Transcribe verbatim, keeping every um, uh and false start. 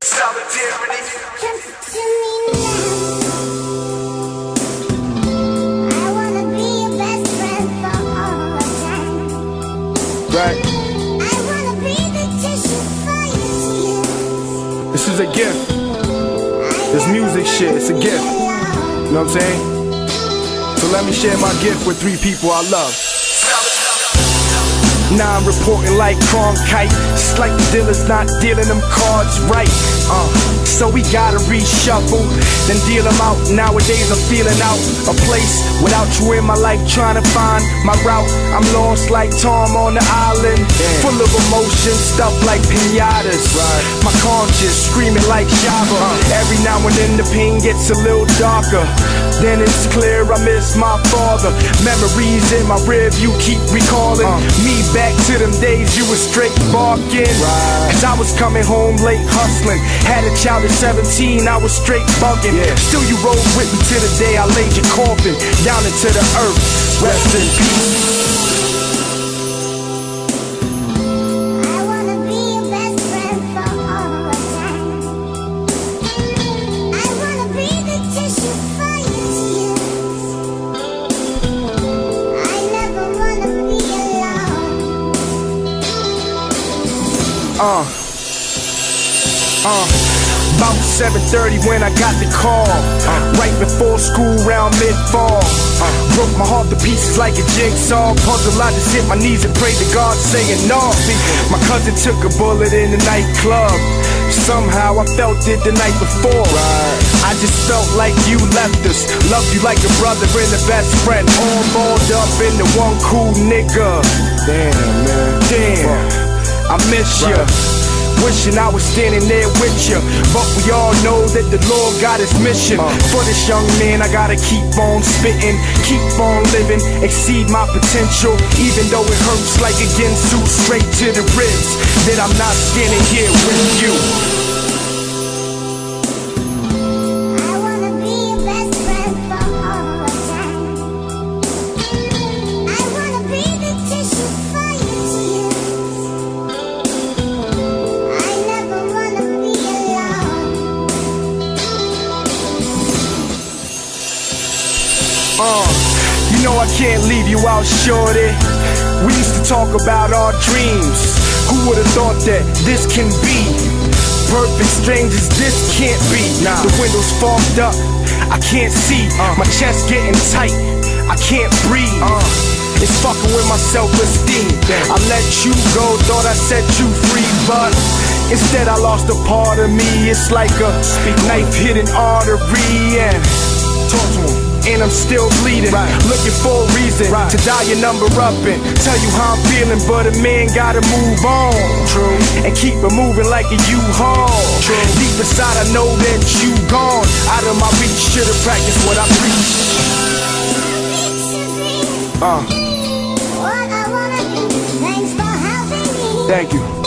Solidarity. I wanna be your best friend for all the time. Right. I wanna be the tissue for your tears. This is a gift. This music shit, it's a gift. You know what I'm saying? So let me share my gift with three people I love. Now I'm reporting like Cronkite. It's like the dealer's not dealing them cards right. Uh, so we gotta reshuffle, then deal them out. Nowadays I'm feeling out a place without you in my life, trying to find my route. I'm lost like Tom on the island, Damn. Full of emotion, stuff like pinatas. Right. My conscience screaming like Java. Uh. Every now and then the pain gets a little darker. Then it's clear I miss my father. Memories in my rib, you keep recalling uh. me back to them days you was straight barking. Right. Cause I was coming home late hustling. Had a child at seventeen, I was straight bugging. Yeah. Still you rode with me to the day I laid your coffin down into the earth. Rest in peace. Uh, uh, about seven thirty when I got the call, uh, right before school round mid-fall. uh, Broke my heart to pieces like a jigsaw puzzle. I just hit my knees and prayed to God saying no. My cousin took a bullet in the nightclub. Somehow I felt it the night before. I just felt like you left us. Loved you like a brother and a best friend, all balled up into one cool nigga. Damn, man. Damn. I miss ya, wishing I was standing there with ya. But we all know that the Lord got his mission. For this young man I gotta keep on spitting, keep on living, exceed my potential. Even though it hurts like a Ginsu straight to the ribs, that I'm not standing here with you. Uh, you know I can't leave you out, shorty. We used to talk about our dreams. Who would've thought that this can be? Perfect strangers, this can't be. Nah. The windows fogged up, I can't see. uh. My chest getting tight, I can't breathe. uh. It's fucking with my self-esteem. I let you go, thought I set you free, but instead I lost a part of me. It's like a knife hitting artery, and talk to him. And I'm still bleeding, right. Looking for a reason, right. To dial your number up and tell you how I'm feeling. But a man gotta move on, True. And keep it moving like a U-Haul. Deep inside I know that you gone. Out of my reach, should've practiced what I preach. Uh. What I wanna be. Thanks for helping me. Thank you.